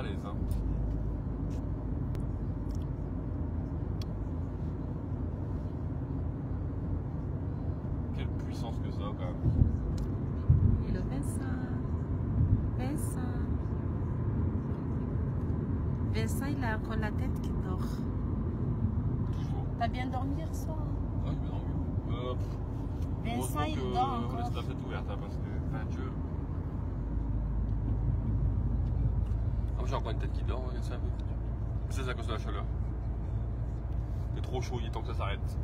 balèze. Hein. Quelle puissance que ça quand même. Et le Vincent, il a encore la tête qui dort. Toujours. T'as bien dormi hier soir? Ah, j'ai bien dormi. Vincent, il dort encore. Laisse la fenêtre ouverte hein, parce que j'ai encore une tête qui dort, c'est un peu. C'est à cause de la chaleur. C'est trop chaud, il est temps que ça s'arrête.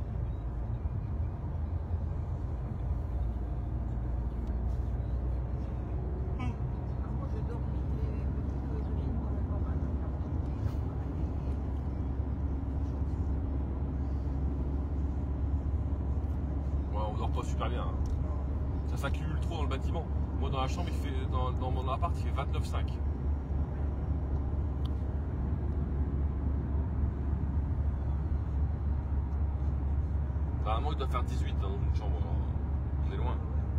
On dort pas super bien. Hein. Ça s'accumule trop dans le bâtiment. Moi dans la chambre, il fait, dans mon appart, il fait 29,5. Normalement, il doit faire 18 dans une chambre. On est loin.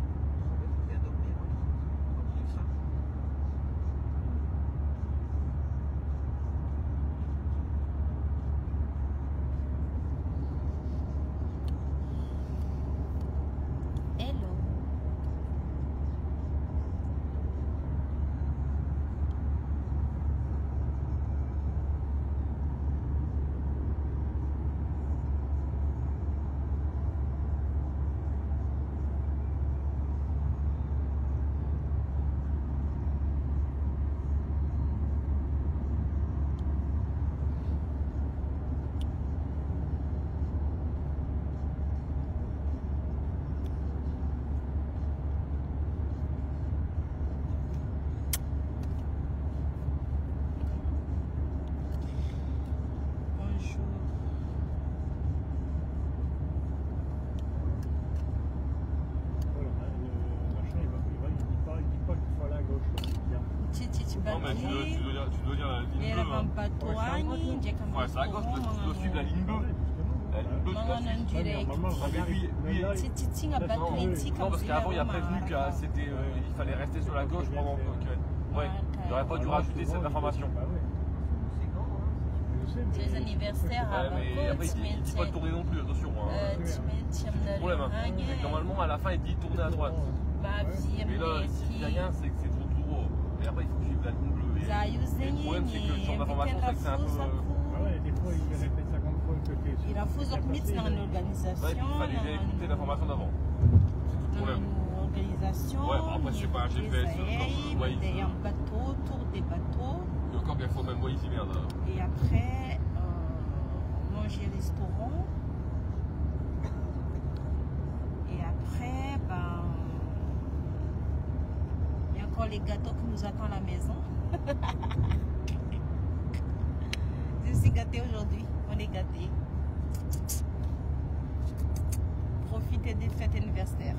Non mais tu dois dire la ligne bleue. Ouais, c'est à gauche, tu dois suivre la ligne bleue. La ligne bleue, tu dois suivre. Non, parce qu'avant il a prévenu qu'il fallait rester sur la gauche pendant que... Ouais, il n'aurait pas dû rajouter cette information. Les anniversaires à mais après il dit pas de tourner non plus, attention. C'est le problème. Normalement à la fin il dit tourner à droite. Mais là, s'il dit rien, c'est que c'est trop gros. Et après il faut suivre la ligne bleue. Et le problème c'est que le champ d'information c'est que c'est un peu... Ouais, des fois il répète 50 fois que t'es... Il a faux optimisme dans l'organisation. Ouais, il fallait déjà écouter l'information d'avant. C'est tout le problème. Organisation, ouais, après je sais pas, j'ai fait ce genre de Waze. Il y a un bateau, tour des bateaux. Et encore bien faut même Waze, merde. Et après, manger au restaurant. Et après, il y a encore les gâteaux qui nous attendent à la maison. Je suis gâtée aujourd'hui, on est gâtés. Profitez des fêtes anniversaires.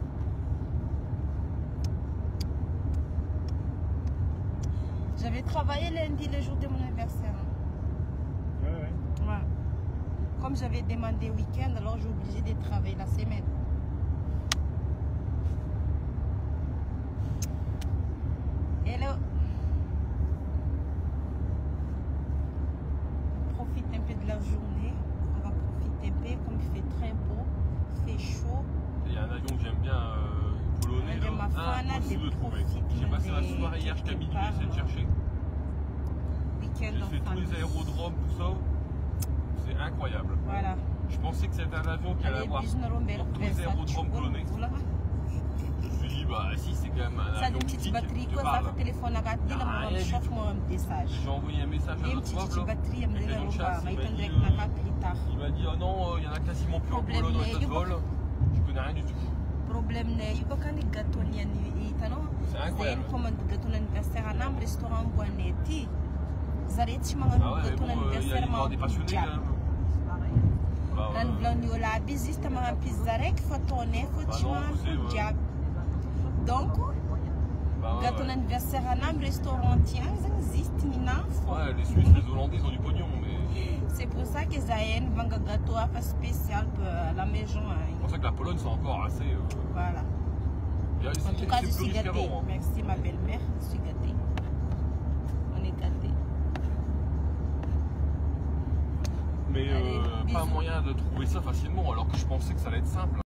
J'avais travaillé lundi, le jour de mon anniversaire. Ouais. Comme j'avais demandé week-end, alors j'ai obligé de travailler la semaine. Hello. Profite un peu de la journée. On va profiter un peu, comme il fait très beau, il fait chaud. Il y a un avion que j'aime bien, polonais, là. Impossible de trouver. J'ai passé la soirée hier jusqu'à minuit, j'ai essayé de chercher. J'ai fait tous les aérodromes, tout ça. C'est incroyable. Voilà. Je pensais que c'était un avion qui allait avoir tous les aérodromes polonais. Je me suis dit, bah si, c'est quand même un avion mythique. J'ai envoyé un message à notre web, il m'a dit, oh non, il y en a quasiment plus en Pologne dans les vols. Je connais rien du tout. Problème n'est pas quand les gâteaux n'y a c'est incroyable. C'est comme un gâteau d'anniversaire à un restaurant Boanetti. Vous allez te manger un gâteau d'anniversaire. Il y a des passionnés quand même. Donc, gâteau d'anniversaire à un restaurant, tiens, ça existe, Nina. Ouais, les Suisses, les Hollandais, ils ont du pognon, mais... C'est pour ça qu'ils ont un gâteau à faire spécial pour la maison. C'est pour ça que la Pologne, c'est encore assez... Voilà. En tout cas, je suis gâtée. Merci ma belle-mère, je suis gâtée. On est gâtée. mais pas moyen de trouver ça facilement, alors que je pensais que ça allait être simple.